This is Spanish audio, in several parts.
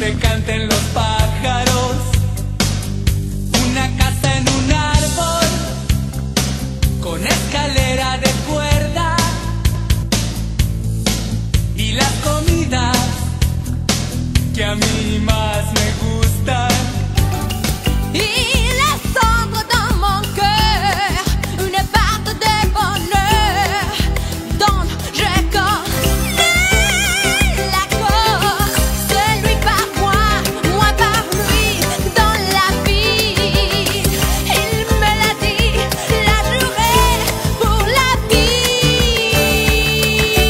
donde canten los pájaros, una casa en un árbol, con escalera de cuerda, y las comidas que a mí más me gustan. Il est sombre dans mon cœur, une part de bonheur dont je connais l'accord. Celui par moi par lui dans la vie. Il me l'a dit, la juré pour la vie.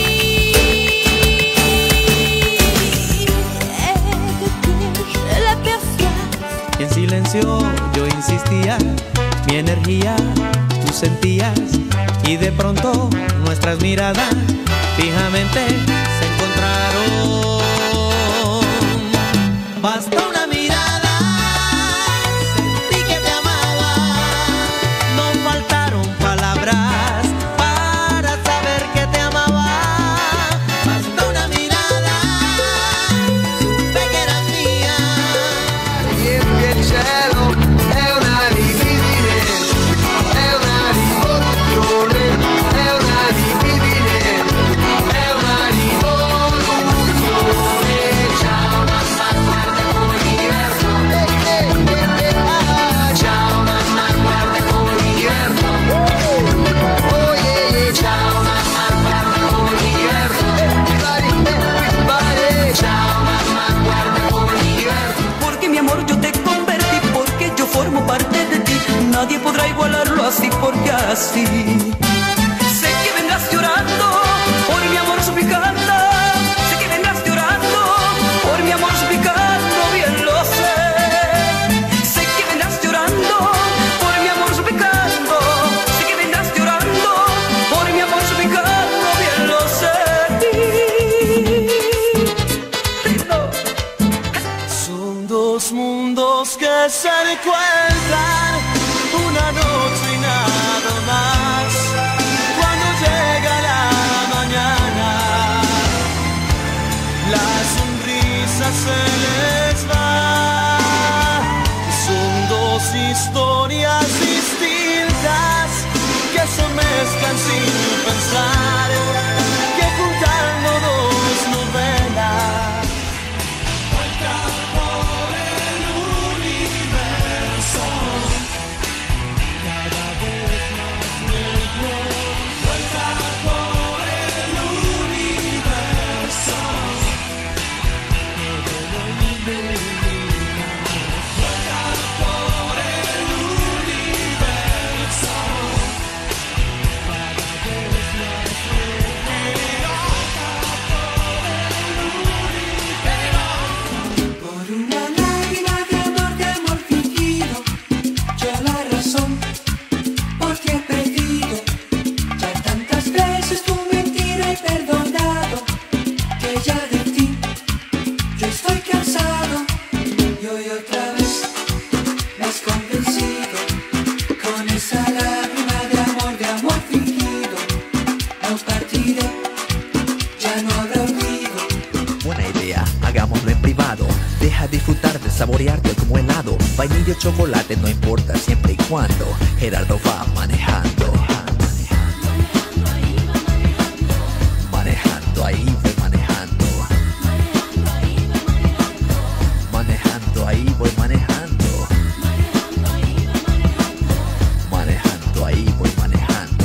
Et je l'aperçois. Y en silencio yo insistía, mi energía tú sentías, y de pronto nuestras miradas fijamente se encontraron. Basta una mirada, sentí que te amaba, no faltaron palabras para saber que te amaba. Basta una mirada, supe que eras mía. E il cielo è una libidine, è una rivoluzione, è una libidine, è una rivoluzione. Ciao mamma, guarda come mi diverto. Ciao mamma, guarda come mi diverto. Oh yeah, ciao mamma, guarda come mi diverto. Ciao mamma, guarda come mi diverto. Porque mi amor yo te convertí, porque yo formo parte de ti. Nadie podrá igualarlo así, porque así. Sé que vendrás llorando por mi amor suplicando. Sé que vendrás llorando por mi amor suplicando, bien lo sé. Sé que vendrás llorando por mi amor suplicando. Sé que vendrás llorando por mi amor suplicando, bien lo sé. Son dos mundos que se encuentran una noche y nada más. Cuando llega la mañana, la sonrisa se les va. Son dos historias distintas que se mezclan sin pensar, que juntando dos novelas. Por una lágrima de amor fingido, yo la razón, porque he perdido ya tantas veces tu mentira he perdonado, que ya de ti yo estoy cansado, y hoy otra vez me has convencido con esa lágrima de amor fingido. No partiré, ya no habrá olvido. Buena idea, hagámoslo en privado. Deja disfrutar de saborearte como helado. Vainilla o chocolate, no importa, siempre y cuando Gerardo va manejando. Manejando, ahí voy manejando. Manejando, ahí voy manejando. Manejando, ahí voy manejando.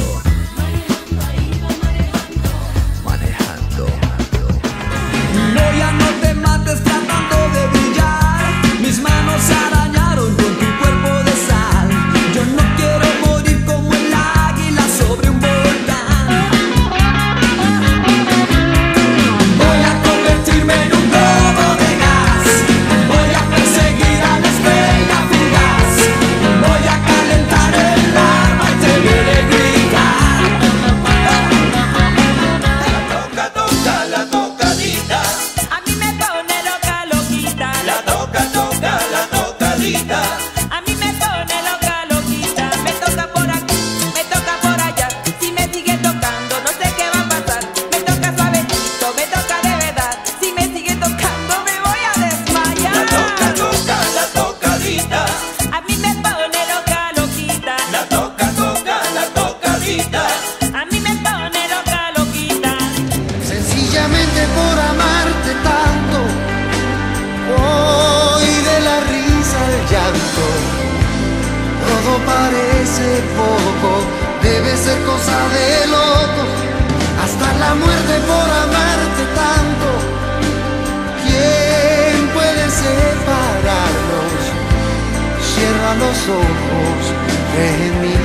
Manejando. No, ya no te mates tratando de brillar. Mis manos se arañaron con tu cuerpo de sal. Yo no quiero morir como el águila. parece poco, debe ser cosa de locos, hasta la muerte por amarte tanto. ¿Quién puede separarnos? Cierra los ojos, cree en mí.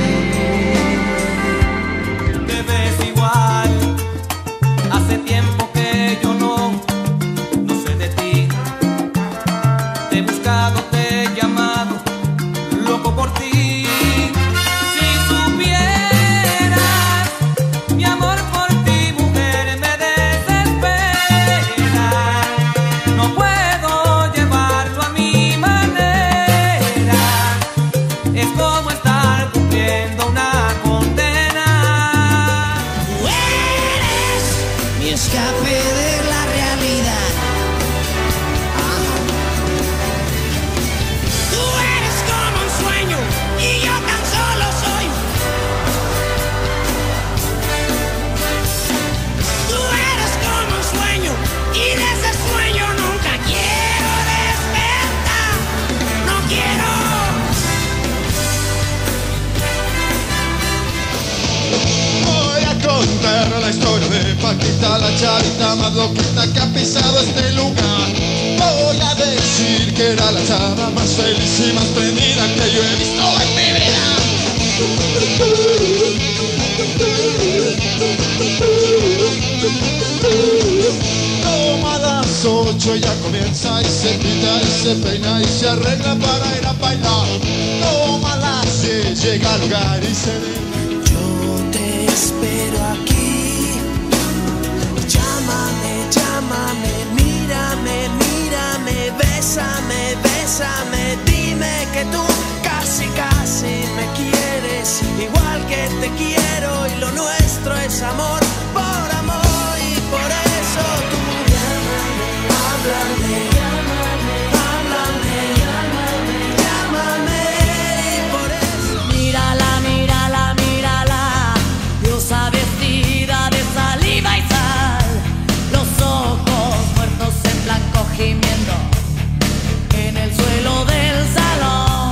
Te ves igual, hace tiempo que yo no sé de ti. Te he buscado, te he llamado, loco por ti. Si supieras, mi amor por ti, mujer, me desespera. No puedo llevarlo a mi manera. Es como estar cumpliendo una condena. Tú eres mi escape de la realidad. Tú eres como un sueño y yo tan solo soy. Tú eres como un sueño y de ese sueño nunca quiero despertar. No quiero. Voy a contar la historia de Paquita, la chavita más loquita que ha pisado este lugar. Voy a decir que era la chava más feliz y más prendida que yo he visto en mi vida. Como a las 8 ya comienza y se pinta y se peina y se arregla para ir a bailar. Como a las 10 llega al lugar y se ve. Te espero aquí. Llámame, llámame, mírame, mírame, bésame, bésame. Dime que tú casi, casi me quieres, igual que te quiero y lo nuestro es amor por amor y por eso tú llámame, háblame, háblame, llámame y por eso. Mírala, mírala, mírala, diosa vestida de saliva y sal, los ojos muertos en blanco gimiendo en el suelo del salón.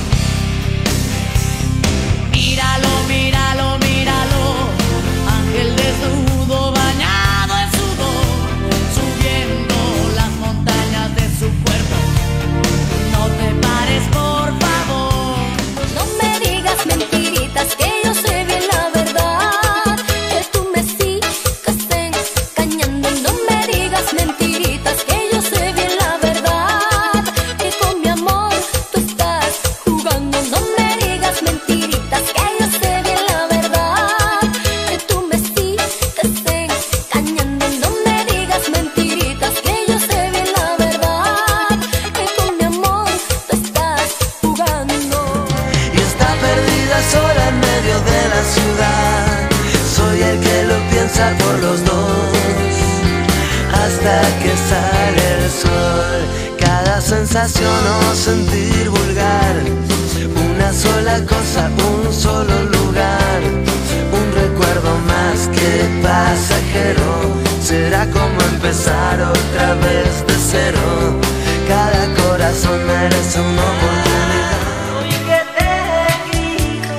Míralo, míralo, míralo, ángel desnudo bañado en sudor, subiendo las montañas de su cuerpo. No te pares, por favor. No me digas mentiritas, que yo sé bien la verdad, que tú me sigues engañando. No me digas mentiritas, que yo sé bien la verdad, que con mi amor tú estás jugando. No me digas mentiritas, que yo sé bien la verdad, que tú me sigues engañando. No me digas mentiritas, que yo sé bien la verdad, que con mi amor tú estás jugando. Y está perdida sola en medio de la ciudad. Soy el que lo piensa por los dos, hasta que sale el sol. Cada sensación o sentir vulgar, una sola cosa, un solo lugar, un recuerdo más que pasajero. Será como empezar otra vez de cero. Cada corazón merece una oportunidad. Oye, que te grito,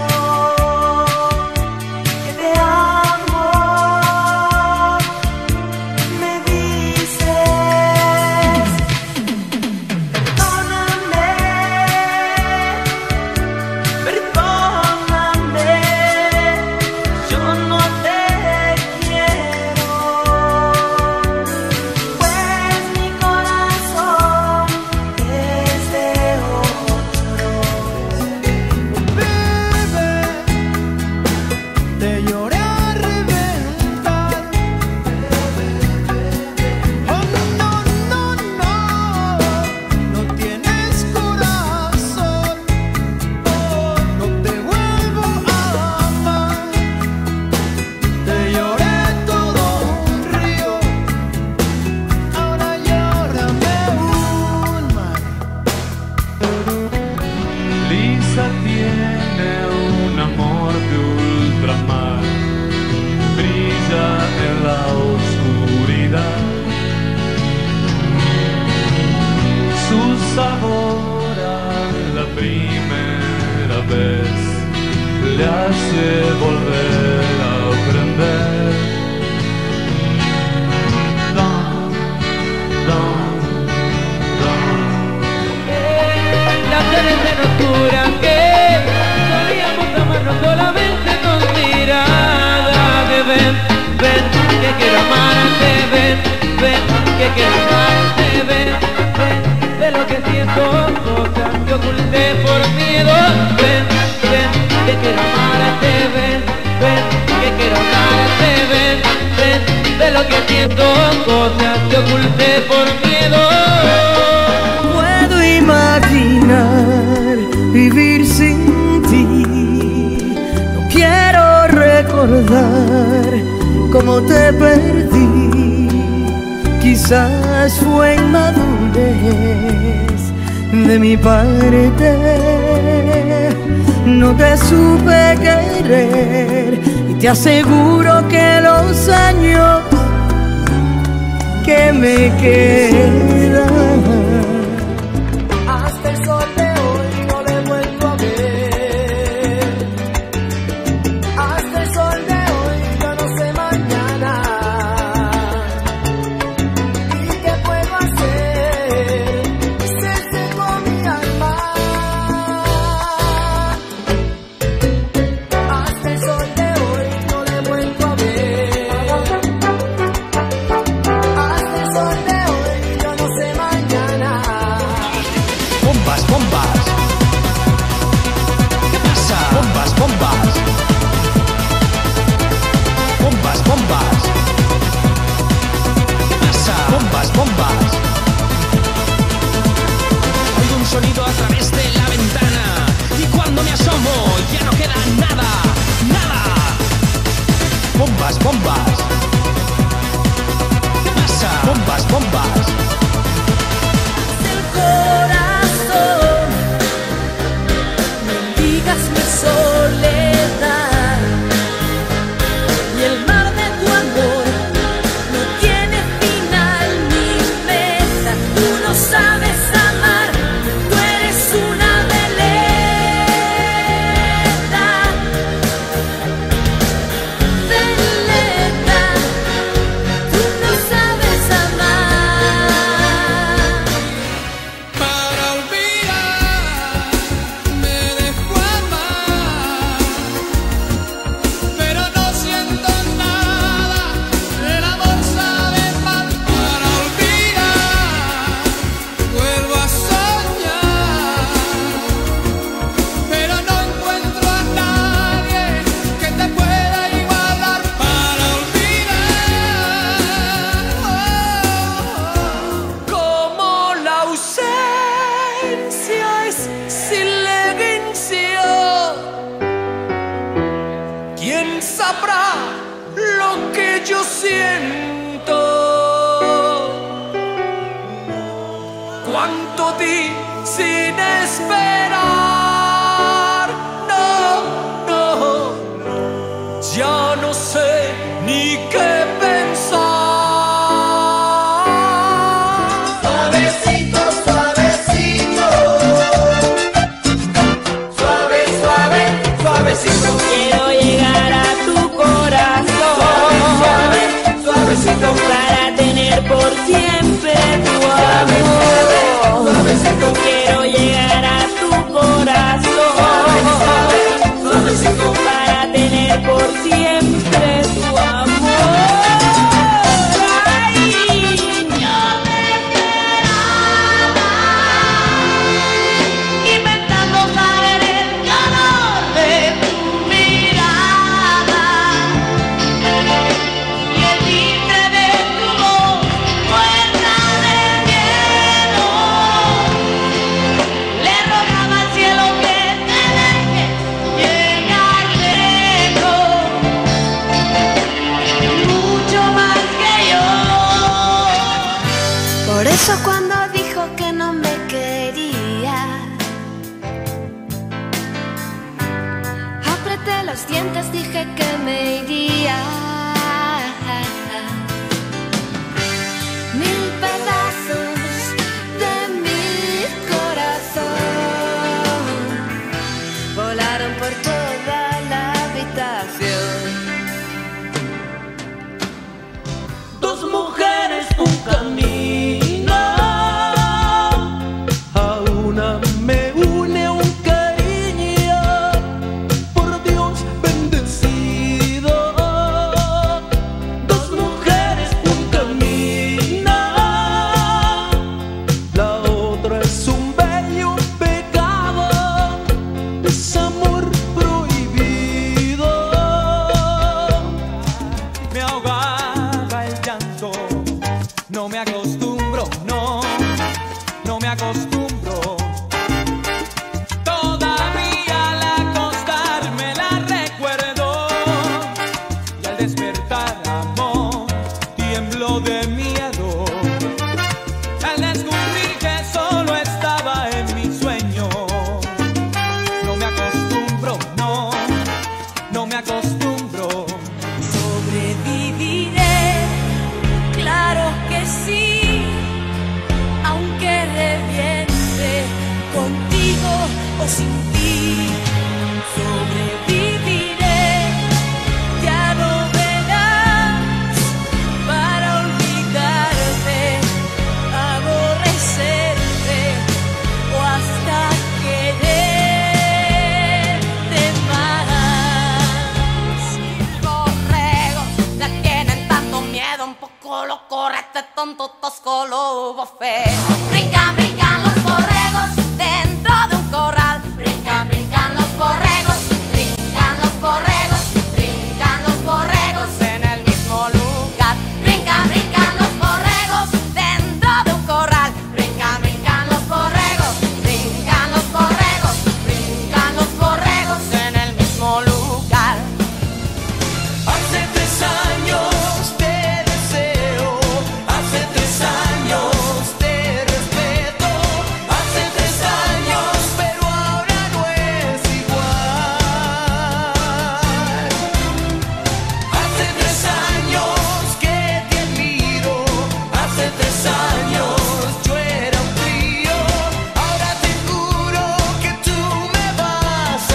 que te amo. Me dices, perdóname, perdóname, yo no te quiero, pues mi corazón le hace volver a aprender. Las tardes de locura que solíamos amarnos solamente con miradas de ven, ven, que quiero amarte, ven, ven, que quiero amarte, ven, ven, de lo que siento, cosas que oculté por miedo, ven, ven, que quiero amarte, ven, ven, que quiero amarte, ven, ven, de lo que siento, cosas que oculté por miedo. Puedo imaginar vivir sin ti. No quiero recordar cómo te perdí. Quizás fue inmadurez de mi parte. No te supe querer y te aseguro que los años que me quedan Hasta el sol de hoy no le he vuelto a ver. Hasta el sol de hoy yo no sé mañana. ¿Y qué puedo hacer? Se secó mi alma. Hasta el sol de hoy no le he vuelto a ver. Hasta el sol de hoy yo no sé mañana. Bombas, bombas. ¿Qué pasa? Bombas, bombas. Bombas, bombas. ¿Qué pasa? Bombas, bombas. Oigo un sonido a través de la ventana y cuando me asomo ya no queda nada, nada. Bombas, bombas. ¿Qué pasa? Bombas, bombas. El corazón, mendigas mi soledad y el mar de tu amor no tiene final ni meta. Tú no sabes amar, tú eres una veleta, veleta. Tú no sabes amar. Para olvidar me dejo amar, pero no siento nada, el amor sabe mal. Para olvidar vuelvo a soñar, pero no encuentro a nadie que te pueda igualar. Para olvidar Como la ausencia es silencio, ¿quién sabrá lo que yo siento? Cuánto di sin esperar, no, no, ya no sé ni qué pensar. Suavecito, suavecito, suave, suave, suavecito. Quiero llegar a tu corazón, Suave, suavecito, para tener por siempre tu amor. suavecito, Quiero llegar a tu corazón, suavecito, para tener por siempre tu amor. Ay, yo te esperaba, inventando saber el calor de tu mirada y el timbre de tu voz, muerta de miedo. Le rogaba al cielo que te deje llegar lejos, mucho más que yo. Por eso cuando dijo que no me quería, apreté los dientes, dije que me iría. Mil pedazos de mi corazón volaron por toda No me acostumbro, no, no me acostumbro. Todavía al acostarme la recuerdo y al despertar, amor, tiemblo de miedo al descubrir que solo estaba en mi sueño. No me acostumbro, no, no me acostumbro. Sobreviviré, claro que sí, aunque reviente contigo o sin ti. Sobreviviré, ya lo verás, para olvidarte, aborrecerte o hasta quererte más. Borregos ya tienen tanto miedo, un poco lo corre este tonto tosco lobo feo. Brincan, brincan los borregos dentro de un corral. Brincan, brincan los borregos, brincan los borregos, brincan los borregos en el mismo lugar. Brincan, brincan los borregos dentro de un corral. Brincan, brincan los borregos, brincan los borregos, brincan los borregos en el mismo lugar. Hace 3 años te deseo, hace 3 años te respeto, hace 3 años, pero ahora no es igual. Hace 3 años que te admiro, hace 3 años yo era un crío, ahora te juro que tú me vas a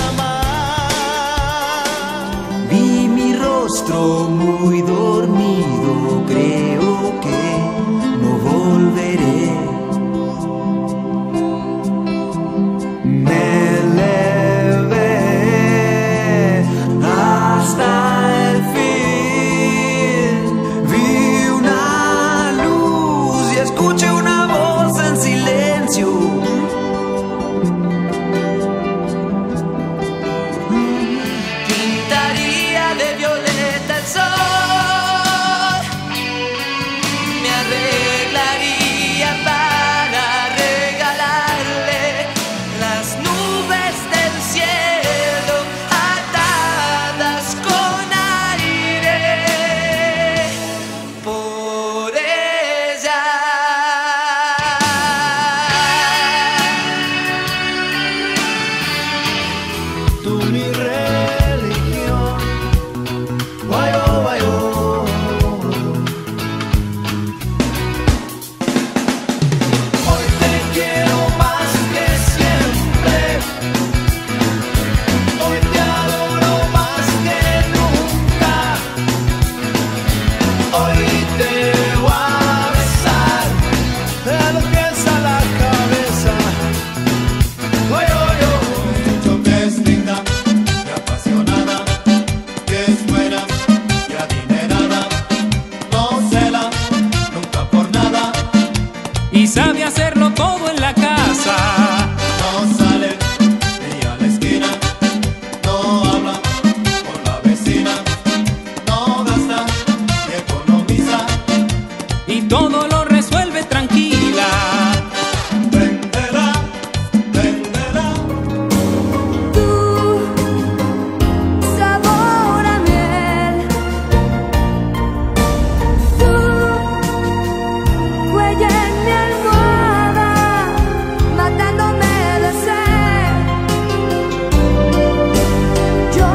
amar. Vi mi rostro muy dormido, creo que no volveré. Me elevé hasta el fin, vi una luz y escuché una voz en silencio. Pintaría de violeta el sol, me arreglaría para regalarle las nubes del cielo atadas con aire por ella. Tú mi religión, guayo, guayo. Hoy te quiero más que siempre, hoy te adoro más que nunca, hoy te voy a besar de los pies a la cabeza. Oy, oy, oy. Escucho que es linda, que apasionada, que es buena, que adinerada, no cela, nunca por nada, Y sabe hacerlo todo en la casa. no sale ni a la esquina, no habla con la vecina, no gasta ni economiza, Y todo lo resuelve tranquila. venderá, venderá. Tu sabor a miel, tu huella en mi almohada, matándome de sed. Yo,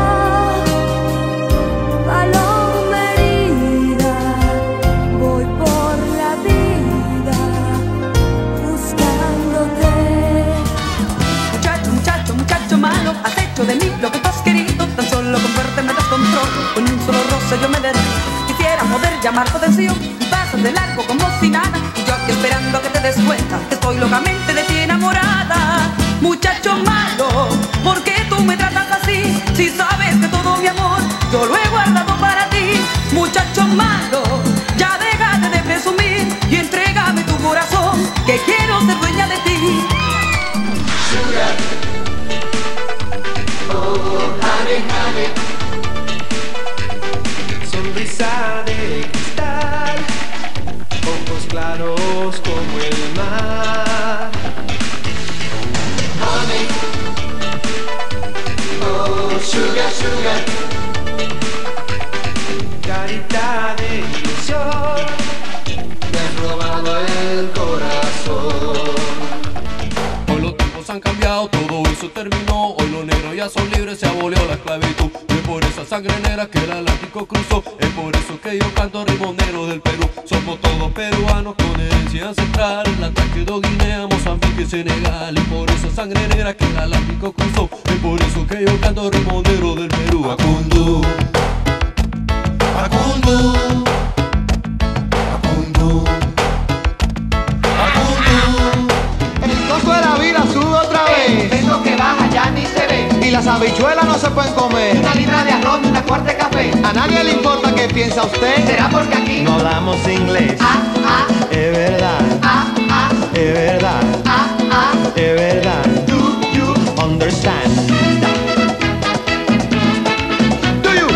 paloma herida, voy por la vida buscándote. Muchacho, muchacho, muchacho malo, has hecho de mí lo que tú has querido. Tan solo con verte me das control, con un solo roce yo me derrito. Quisiera poder llamar tu atención y pasas de largo como si nada. Y yo aquí esperando que te des cuenta que estoy locamente de ti enamorada. Muchacho malo, ¿por qué tú me tratas así? Si sabes que todo mi amor yo lo he guardado para ti. Muchacho malo, ya déjate de presumir y entrégame tu corazón, que quiero ser dueña de ti. Sonrisa de cristal, océanos como el mar. Honey, oh sugar, sugar. Carita de ilusión, me has robado el corazón. Hoy los tiempos han cambiado, todo eso terminó. Hoy los negros ya son libres, se abolió la esclavitud. Es por esa sangre negra que el Atlántico cruzó. Es por eso que yo canto rimonero del Perú. Somos todos peruanos con herencia ancestral. La quedó Guinea, Mozambique y Senegal. Y por esa sangre negra que el Atlántico cruzó. Es por eso que yo canto rimonero del Perú. Acundú, Acundú, Acundú, Acundú. El costo de la vida sube otra vez. Eso que baja ya ni se ve. Y las habichuelas no se pueden comer. Una libra de arroz y una cuarta de café. A nadie le importa qué piensa usted. ¿Será porque aquí no hablamos inglés? Es verdad. Es verdad. Es verdad. Do you understand? Do you?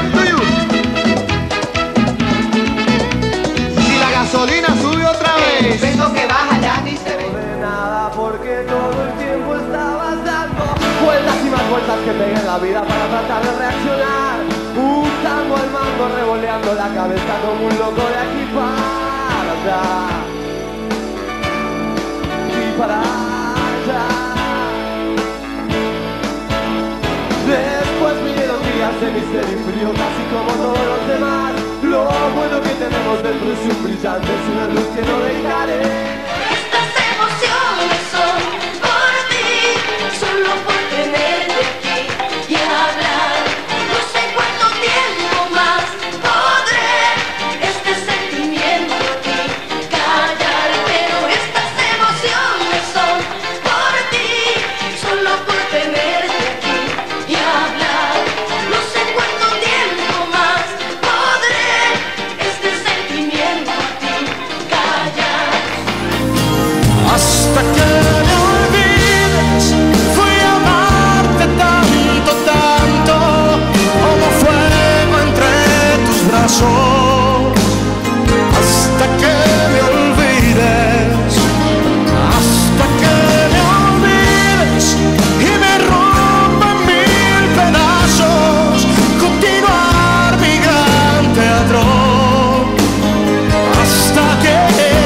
Si la gasolina sube otra vez. Eso que baja ya ni se ve. no de nada porque todo el tiempo estabas dando vueltas y más vueltas que peguen la vida para tratar de reaccionar. Usando el mando, revoleando la cabeza como un loco de aquí para allá. Y para allá. Después vinieron días de miseria y frío, casi como todos los demás. Lo bueno que tenemos dentro es un brillante, es una luz que no dejaré. Estas emociones son por ti, solo por tenerte aquí y hablar. No sé cuánto tiempo más podré este sentimiento aquí callar, pero estas emociones son por ti, solo por tenerte aquí y hablar. No sé cuánto tiempo más podré este sentimiento aquí callar. Hasta que me olvides, fui a amarte tanto, tanto, como fuego entre tus brazos. Hasta que me olvides, hasta que me olvides y me rompan mil pedazos. Continuar mi gran teatro, hasta que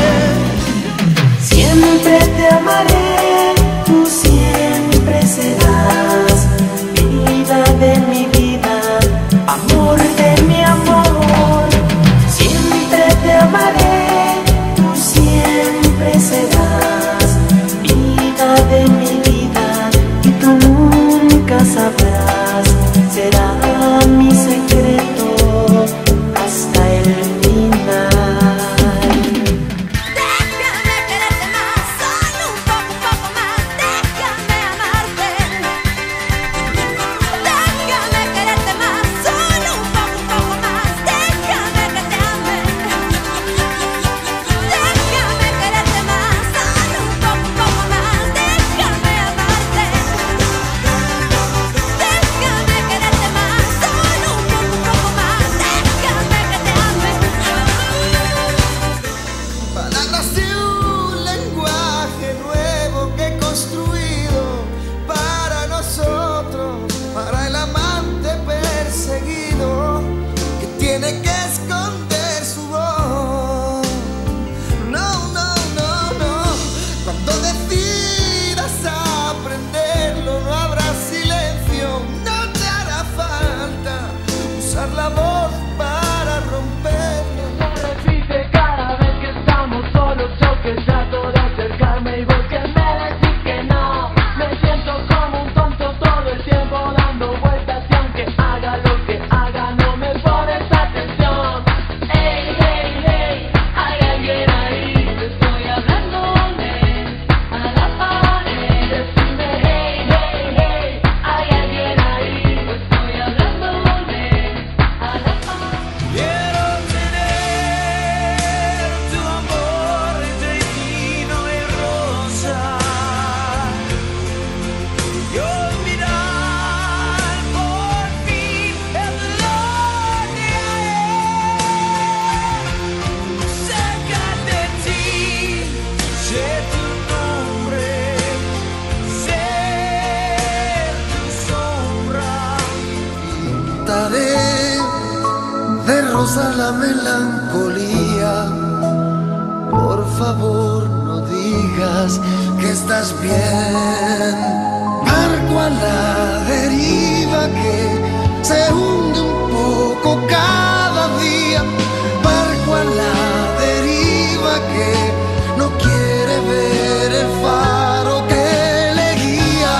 siempre te amaré, tú siempre serás vida de mi vida, amor de mi amor. Siempre te amaré, tú siempre serás vida de mi vida y tú nunca sabrás, será mi secreto hasta el final. Déjame quererte más, solo un poco, favor no digas que estás bien. Barco a la deriva que se hunde un poco cada día. Barco a la deriva que no quiere ver el faro que le guía.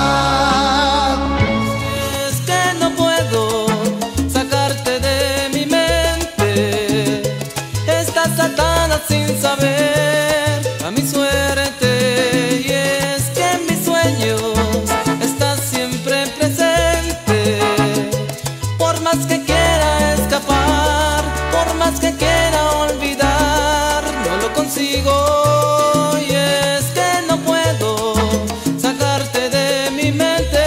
Es que no puedo sacarte de mi mente. Estás atada sin saber a mi suerte. Y es que en mis sueños estás siempre presente. Por más que quiera escapar, por más que quiera olvidar, no lo consigo. Y es que no puedo sacarte de mi mente.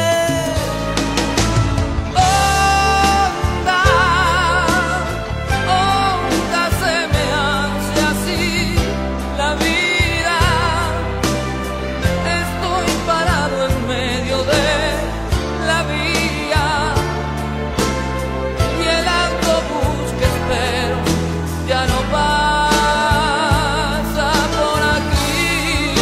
Onda, onda, se me hace así la vida. Estoy parado en medio de la vía y el autobús que espero ya no pasa por aquí.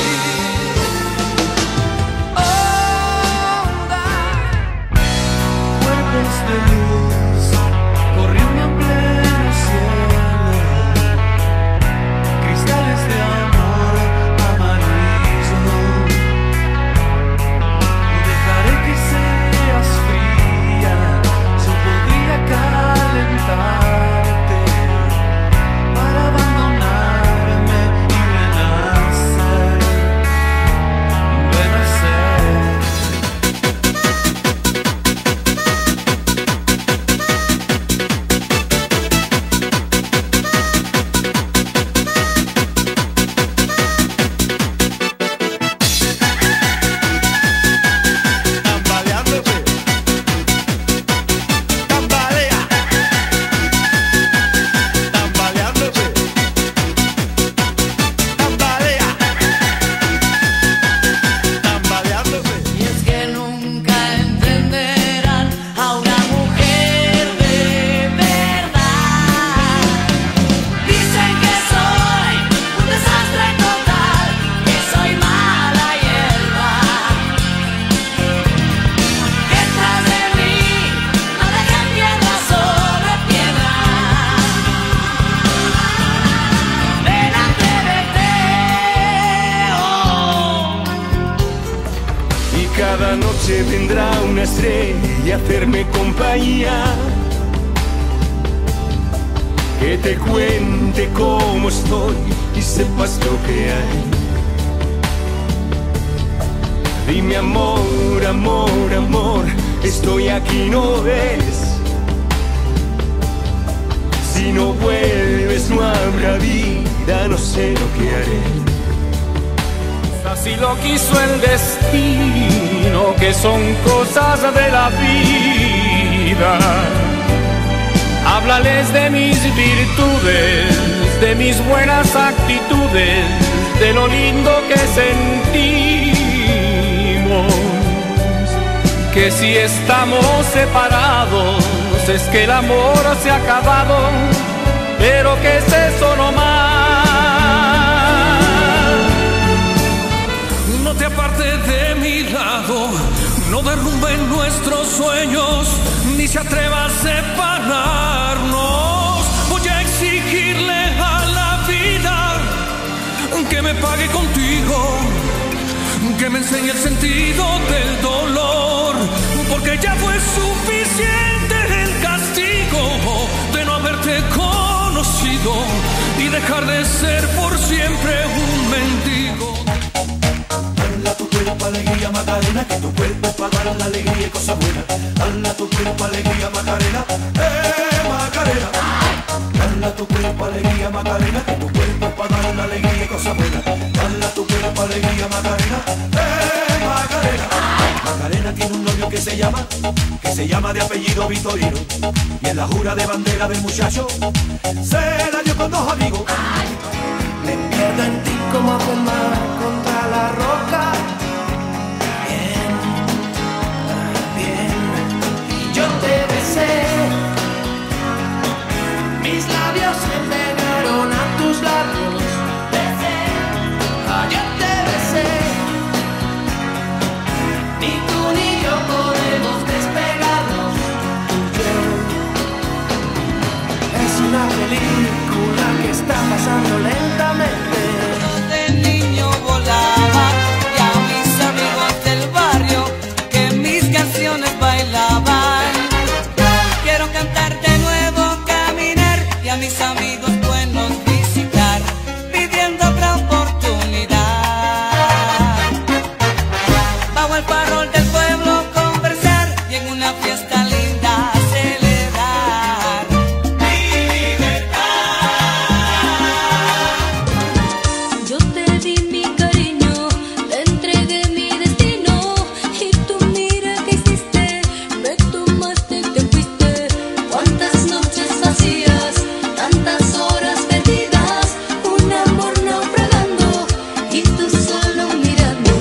Onda, Cuerpos de luz corriendo en pleno cielo, cristales de amor amarillo. No dejaré que seas fría, yo podría calentarte para abandonarme y renacer, renacer. Tambaleándote. Tambalea. Tambaleándote. Tambalea. Tambaleándote. Y es que nunca entenderán a una mujer de verdad. Dicen que soy un desastre total, que soy mala hierba. Que tras de mí no dejan piedra sobre piedra. Ven, atrévete, Y cada noche vendrá una estrella a hacerme compañía, que te cuente cómo estoy y sepas lo que hay. Dime amor, amor, amor, estoy aquí, ¿no ves? Si no vuelves no habrá vida, no sé lo que haré. Así lo quiso el destino, que son cosas de la vida. Háblales de mis virtudes, de mis buenas actitudes, de lo lindo que sentimos. Que si estamos separados es que el amor se ha acabado, pero que es eso nomás. No te apartes de mi lado, no derrumben nuestros sueños, ni se atreva a separarnos. Voy a exigirle a la vida que me pague contigo, que me enseñe el sentido del dolor, porque ya fue suficiente el castigo de no haberte conocido y dejar de ser por siempre un mendigo. Dala tu cuerpo alegría Macarena, que tu cuerpo es para dar la alegría y cosas buenas. Dala tu cuerpo alegría Macarena, Macarena. Dala tu cuerpo alegría Macarena, que tu cuerpo es para dar la alegría y cosas buenas. Dala tu cuerpo alegría Macarena, Macarena. Macarena tiene un novio que se llama de apellido Vitorino, y en la jura de bandera del muchacho se la dio con dos amigos. Me pierdo en ti como fumar contra la roca. Bien, bien. Yo te besé, mis labios se pegaron a tus labios. Besé, pasando lentamente. De niño volaba y a mis amigos del barrio que mis canciones bailaban. Quiero cantar de nuevo, caminar y a mis amigos buenos visitar, pidiendo otra oportunidad. Bajo el farol del pueblo conversar y en una fiesta linda celebrar mi libertad. Yo te di mi cariño, te entregué mi destino y tú mira que hiciste, me tomaste y te fuiste. Cuántas noches vacías, tantas horas perdidas, un amor naufragando y tú solo mirando.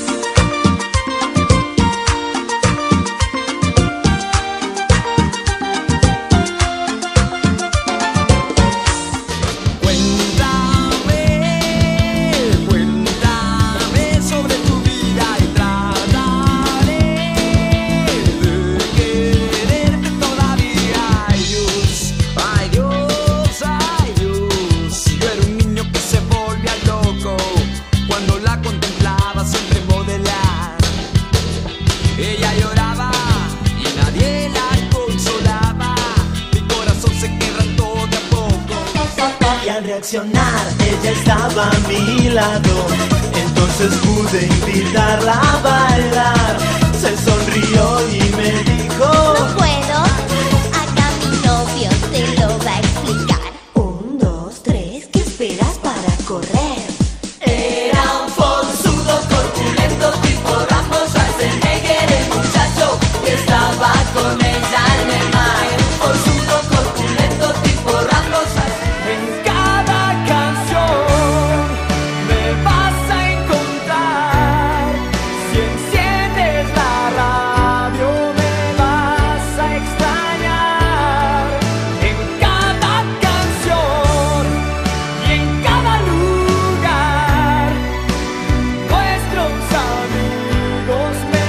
Cuéntame sobre tu vida y trataré de quererte todavía. Ay Dios, ay Dios, ay Dios. Yo era un niño que se volvía loco cuando la contemplaba siempre modelar. Ella lloraba y nadie la consolaba. Mi corazón se quebrantó de a poco. Y al reaccionar ella estaba a mi lado, entonces pude invitarla a bailar. Se sonrió y me dijo: No puedo, acá mi novio te lo va a explicar. 1, 2, 3, ¿qué esperas para correr? Era un forzudo corpulento tipo Rambo Schwarzenegger, el muchacho que estaba con ella en el mar. Forzudo corpulento tipo Rambo Schwarzenegger. En cada canción me vas a encontrar. Si enciendes la radio me vas a extrañar. En cada canción y en cada lugar nuestros amigos me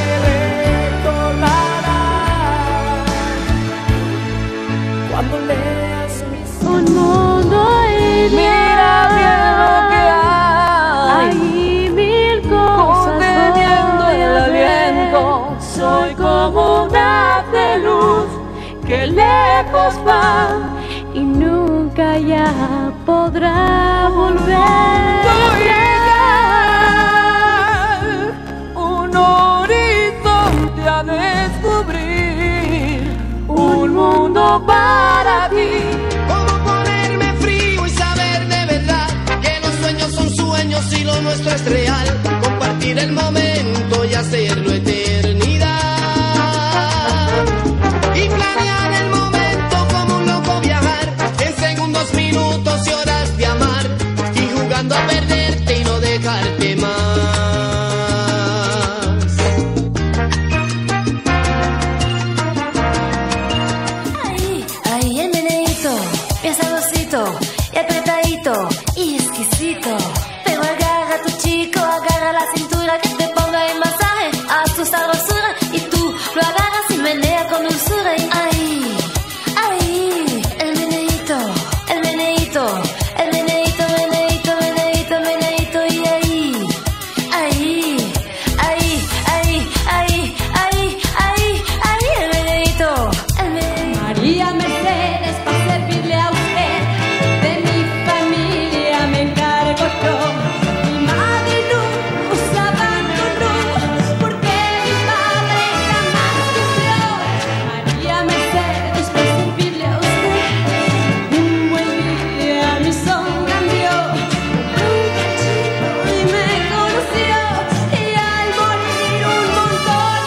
recordarán. Cuando leas mis Un mundo mira bien lo que hay, hay mil cosas conteniendo voy a el aliento. ver. Soy como un haz de luz que lejos va y nunca ya podrá volver. Un horizonte a descubrir, un mundo para ti. Cómo ponerme frío y saber de verdad que los sueños son sueños y lo nuestro es real. Compartir el momento y hacerlo eternidad. Y planear el momento como un loco viajar en segundos, minutos y horas de amar. Y jugando a perderte y no dejarte más. Ahí, ahí el meneíto, bien sabrosito y apretadito y exquisito. Pero agarra a tu chico, agarra la cintura, que te ponga el masaje a tu sabrosura. Y tú lo agarras y menea con dulzura. Y ahí, ahí, el meneíto, el meneíto, el meneíto, meneíto, meneíto, meneíto. Y ahí, ahí, ahí, ahí, ahí, ahí, ahí, ahí, el meneíto, el meneíto. María Mercedes, para servirle a usted, de mi familia me encargo yo. Mi madre nos abandonó porque mi padre jamás sufrió. María Mercedes, para servirle a usted, un buen día mi son cambió. Nunca chico y me conoció y al morir un montón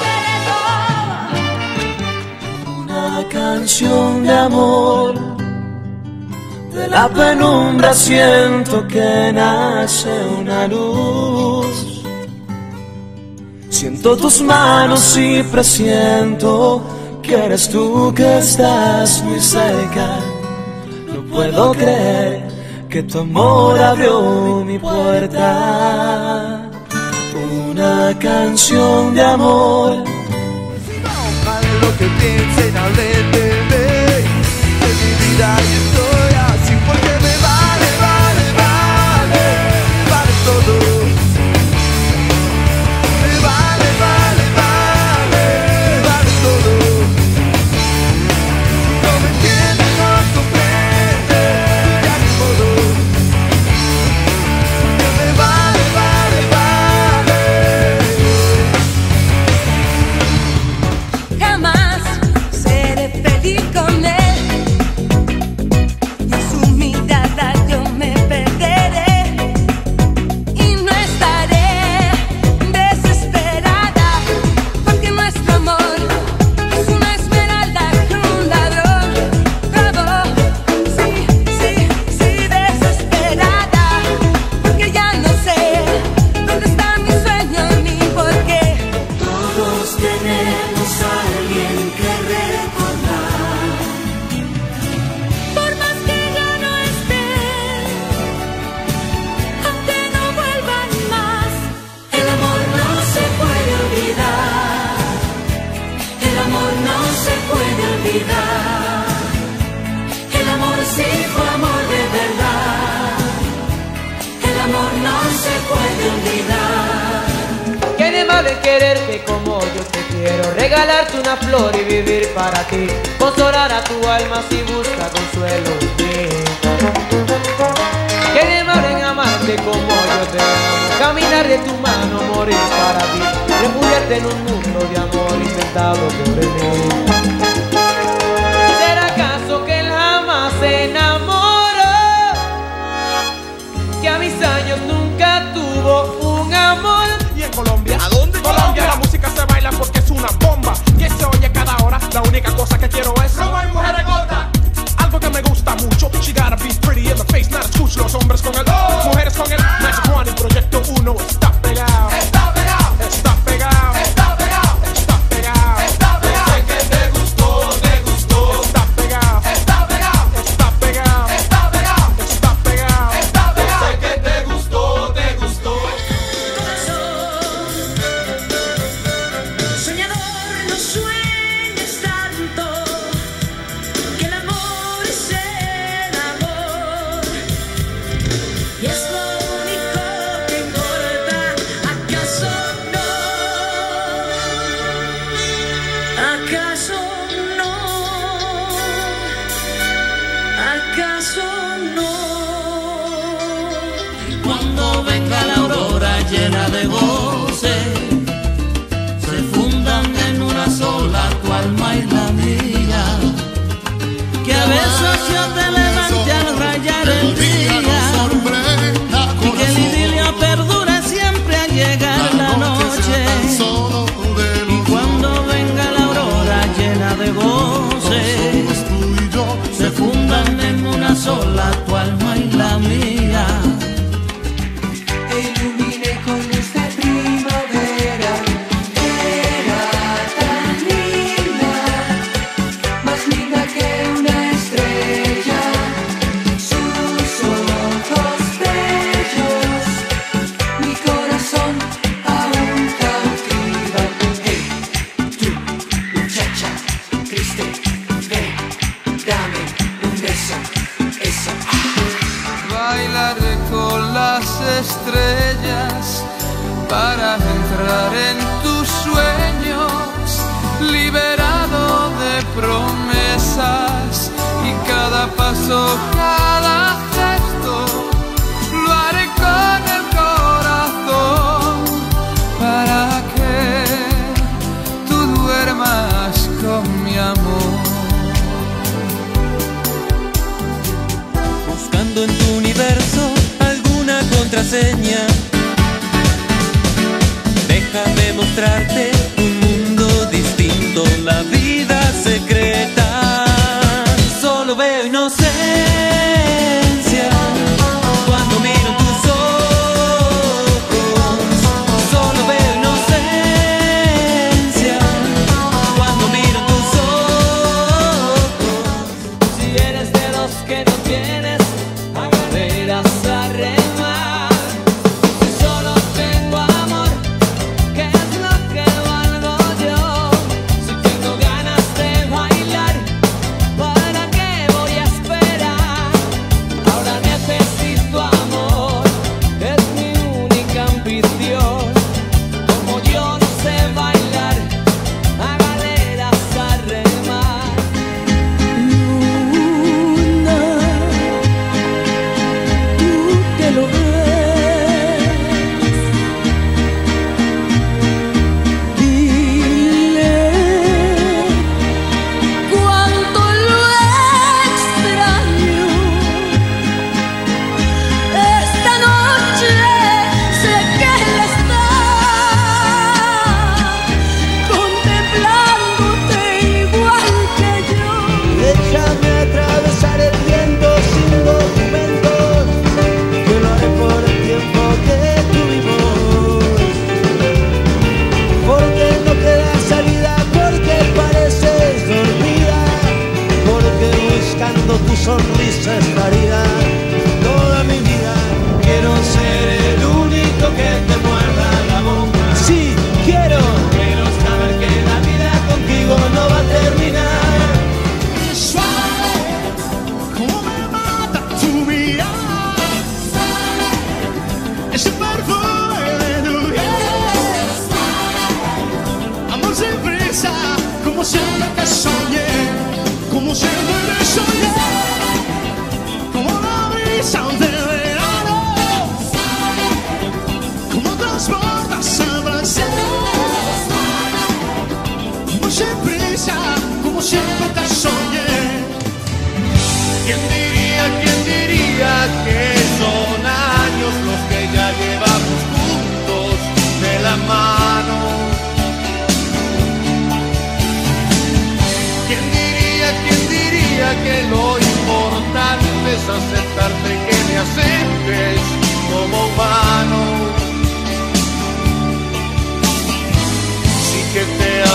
me dejó. Una canción de amor, de la penumbra siento que nace una luz. Siento tus manos y presiento que eres tú que estás muy cerca. No puedo creer que tu amor abrió mi puerta. Una canción de amor. Vale lo que piensen, hablen de mí, de mi vida y estoy así porque me vale, vale, de quererte como yo te quiero, regalarte una flor y vivir para ti, consolar a tu alma si busca consuelo en mí. Que de mal en amarte como yo te amo, caminar de tu mano, morir para ti, refugiarte en un mundo de amor inventado por mí. ¿Será acaso que él jamás se enamoró? Que a mis años nunca tuvo un amor. ¿Y en Colombia? ¿A dónde? Colombia la música se baila porque es una bomba que se oye cada hora. La única cosa que quiero es robo y mujer gota. Algo que me gusta mucho. She gotta be pretty in the face, not escucho los hombres con el mujeres con el Magic One. El proyecto 1 está pegado. Está pegado. Está pegado. Está pegado. Está pegado. Está pegado. Sé que te gustó, te gustó. Está pegado. Está pegado. Está pegado. Está pegado. Está pegado. Está pegado. Sé que te gustó, te gustó. Soñador, no sueñes tanto, que el amor es el amor, y es lo único que importa. ¿Acaso no? ¿Acaso no? ¿Acaso no? Cuando venga la aurora llena de goce, se fundan en una sola tu alma y la mía. Que a veces yo te levante al rayar el día, y que el idilio perdure siempre al llegar la noche. Y cuando venga la aurora llena de goce, se fundan en una sola tu alma y la mía. Ilumine con luz de primavera, era tan linda, más linda que una estrella. Sus ojos bellos, mi corazón aún cautiva. Hey, tú, muchacha, triste, ven, dame un beso, eso. Bailaré con las estrellas para entrar en tus sueños, liberado de promesas, y cada paso, cada gesto lo haré con el corazón, para que tú duermas con mi amor. Buscando en tu universo alguna contraseña, déjame mostrarte un mundo distinto, la vida secreta. Solo veo inocencia cuando miro tus ojos. Solo veo inocencia cuando miro tus ojos. Si eres de los que no tienes agarreras a remar, si solo tengo amor, ¿qué es lo que va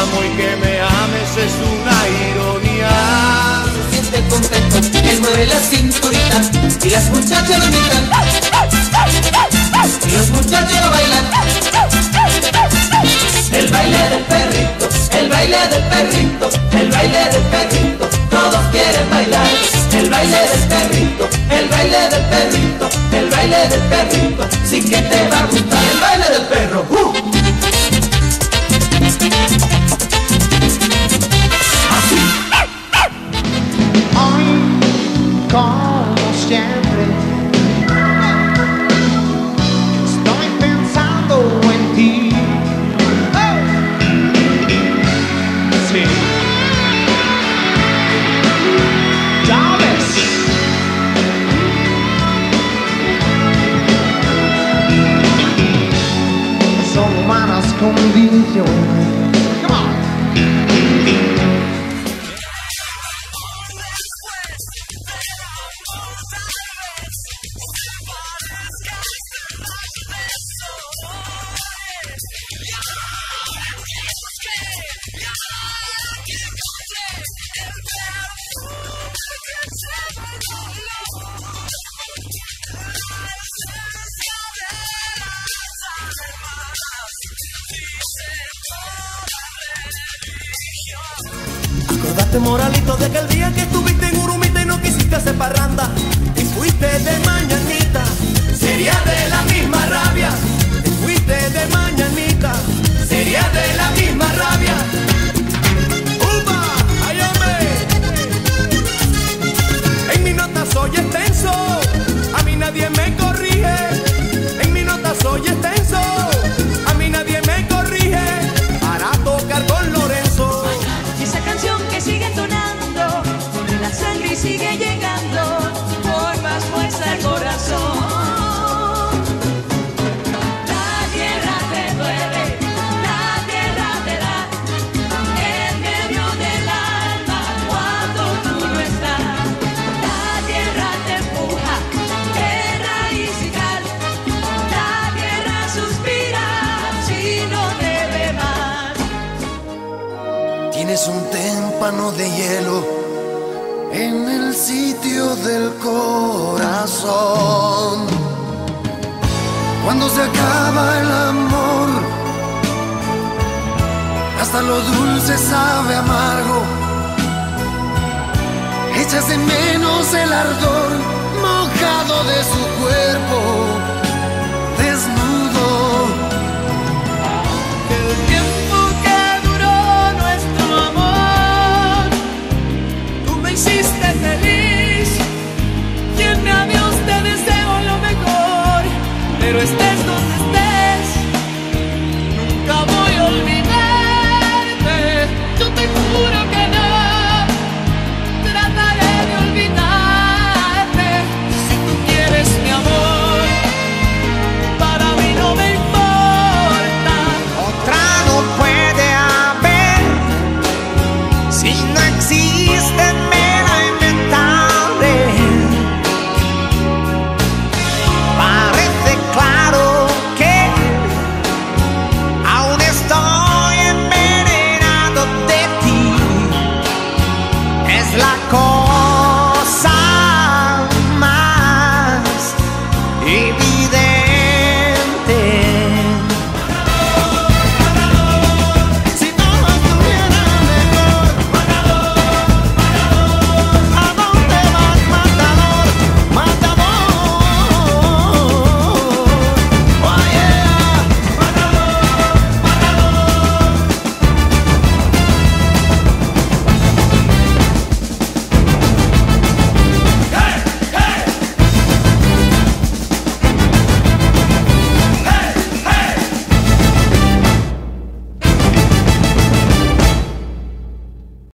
amo y que me ames es una ironía. Se siente contento, él mueve la cinturita y las muchachas lo imitan. Y los muchachos lo bailan. El baile del perrito, el baile del perrito, el baile del perrito, todos quieren bailar. El baile del perrito, el baile del perrito, el baile del perrito, sí que te va a gustar el baile del perro. Así. Hoy, como siempre, estoy pensando en ti. Sí. Ya ves. Son humanas condiciones. Come on. Acordate, moralito, de aquel día que estuviste en Urumita y no quisiste hacer parranda y fuiste de mañanita. Sería de la misma rabia. Te fuiste de mañanita. Sería de la misma rabia. ¡Upa! ¡Ay, hombre! En mi nota soy extenso. A mí nadie me corrige. En mi nota soy extenso. A mí nadie me corrige. Para tocar con Lorenzo. Esa canción que sigue entonando, corre la sangre y sigue llegando, por más fuerza el corazón. La tierra te duele, la tierra te da, en medio del alma cuando tú no estás. La tierra te empuja, de raíz y cal, la tierra suspira si no te ve más. Tienes un témpano de hielo en el sitio del corazón. Cuando se acaba el amor, hasta lo dulce sabe amargo. Echas de menos el ardor mojado de su cuerpo.